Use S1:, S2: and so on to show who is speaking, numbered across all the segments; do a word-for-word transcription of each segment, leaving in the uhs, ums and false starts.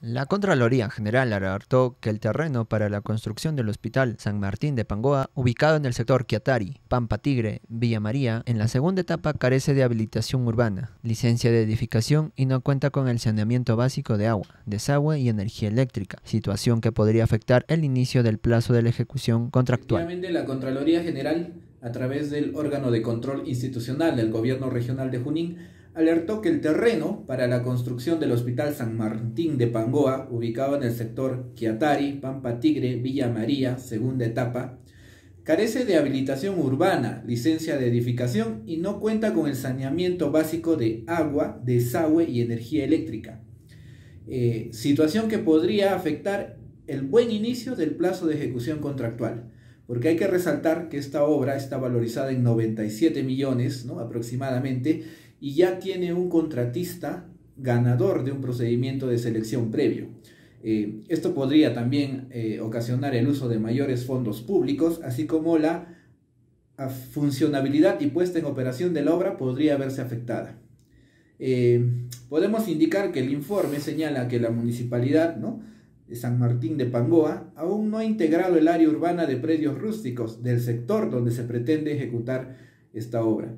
S1: La Contraloría General alertó que el terreno para la construcción del Hospital San Martín de Pangoa, ubicado en el sector Quiatari, Pampa Tigre, Villa María, en la segunda etapa carece de habilitación urbana, licencia de edificación y no cuenta con el saneamiento básico de agua, desagüe y energía eléctrica, situación que podría afectar el inicio del plazo de la ejecución contractual.
S2: Efectivamente, la Contraloría General, a través del órgano de control institucional del Gobierno Regional de Junín, alertó que el terreno para la construcción del Hospital San Martín de Pangoa, ubicado en el sector Quiatari, Pampa Tigre, Villa María, segunda etapa, carece de habilitación urbana, licencia de edificación y no cuenta con el saneamiento básico de agua, desagüe y energía eléctrica. Eh, situación que podría afectar el buen inicio del plazo de ejecución contractual, porque hay que resaltar que esta obra está valorizada en noventa y siete millones, ¿no?, aproximadamente, y ya tiene un contratista ganador de un procedimiento de selección previo. Eh, esto podría también eh, ocasionar el uso de mayores fondos públicos, así como la funcionabilidad y puesta en operación de la obra podría verse afectada. Eh, podemos indicar que el informe señala que la municipalidad, ¿no?, de San Martín de Pangoa aún no ha integrado el área urbana de predios rústicos del sector donde se pretende ejecutar esta obra,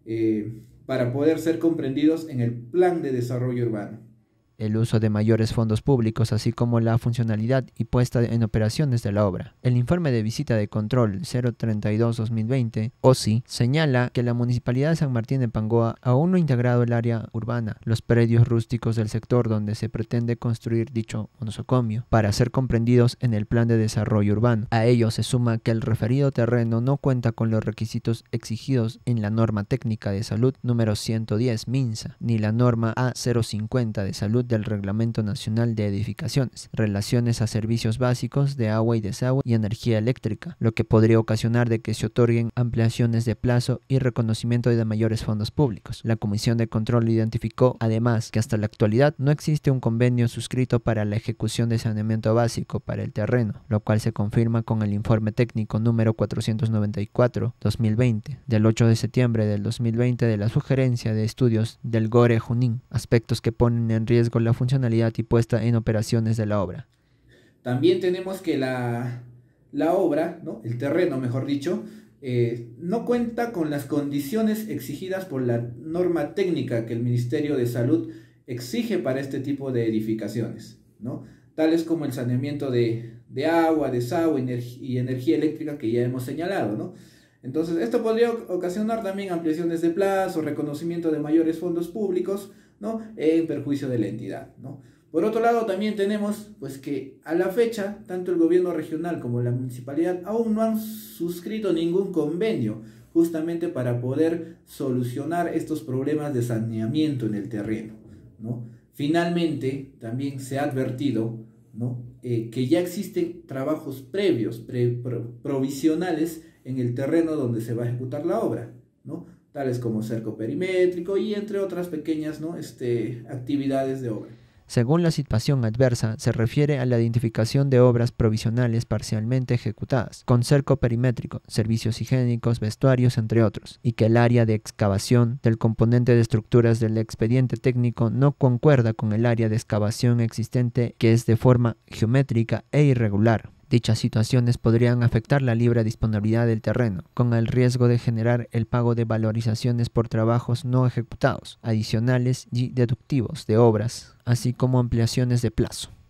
S2: eh, para poder ser comprendidos en el plan de desarrollo urbano.
S1: El uso de mayores fondos públicos, así como la funcionalidad y puesta en operaciones de la obra. El informe de visita de control cero treinta y dos guion dos mil veinte, O S I, señala que la Municipalidad de San Martín de Pangoa aún no ha integrado el área urbana, los predios rústicos del sector donde se pretende construir dicho nosocomio, para ser comprendidos en el plan de desarrollo urbano. A ello se suma que el referido terreno no cuenta con los requisitos exigidos en la norma técnica de salud número ciento diez MINSA, ni la norma A cero cincuenta de salud del Reglamento Nacional de Edificaciones, relaciones a servicios básicos de agua y desagüe y energía eléctrica, lo que podría ocasionar de que se otorguen ampliaciones de plazo y reconocimiento de mayores fondos públicos. La Comisión de Control identificó, además, que hasta la actualidad no existe un convenio suscrito para la ejecución de saneamiento básico para el terreno, lo cual se confirma con el informe técnico número cuatrocientos noventa y cuatro guion dos mil veinte, del ocho de septiembre del dos mil veinte de la sugerencia de estudios del GORE Junín, aspectos que ponen en riesgo la funcionalidad y puesta en operaciones de la obra.
S2: También tenemos que la, la obra, ¿no?, el terreno mejor dicho, eh, no cuenta con las condiciones exigidas por la norma técnica que el Ministerio de Salud exige para este tipo de edificaciones, ¿no?, tales como el saneamiento de, de agua, desagüe y energía eléctrica que ya hemos señalado, ¿no? Entonces, esto podría ocasionar también ampliaciones de plazo, reconocimiento de mayores fondos públicos, ¿no?, en perjuicio de la entidad, ¿no? Por otro lado, también tenemos pues que a la fecha, tanto el gobierno regional como la municipalidad aún no han suscrito ningún convenio justamente para poder solucionar estos problemas de saneamiento en el terreno, ¿no? Finalmente, también se ha advertido, ¿no?, eh, que ya existen trabajos previos, pre, pro, provisionales en el terreno donde se va a ejecutar la obra, ¿no?, tales como cerco perimétrico y entre otras pequeñas, ¿no?, este, actividades de obra.
S1: Según la situación adversa, se refiere a la identificación de obras provisionales parcialmente ejecutadas, con cerco perimétrico, servicios higiénicos, vestuarios, entre otros, y que el área de excavación del componente de estructuras del expediente técnico no concuerda con el área de excavación existente, que es de forma geométrica e irregular. Dichas situaciones podrían afectar la libre disponibilidad del terreno, con el riesgo de generar el pago de valorizaciones por trabajos no ejecutados, adicionales y deductivos de obras, así como ampliaciones de plazo.